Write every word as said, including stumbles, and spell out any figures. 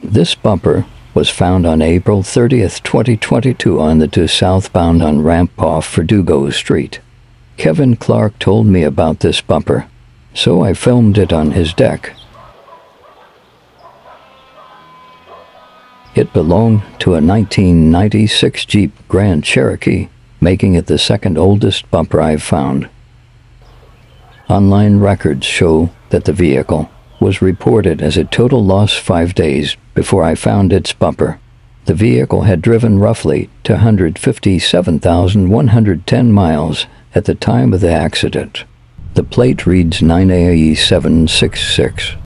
This bumper was found on April thirtieth, twenty twenty-two on the two southbound on ramp off Verdugo Street. Kevin Clark told me about this bumper, so I filmed it on his deck. It belonged to a nineteen ninety-six Jeep Grand Cherokee, making it the second oldest bumper I've found. Online records show that the vehicle was reported as a total loss five days before I found its bumper. The vehicle had driven roughly two hundred fifty-seven thousand one hundred ten miles at the time of the accident. The plate reads nine A E seven six six.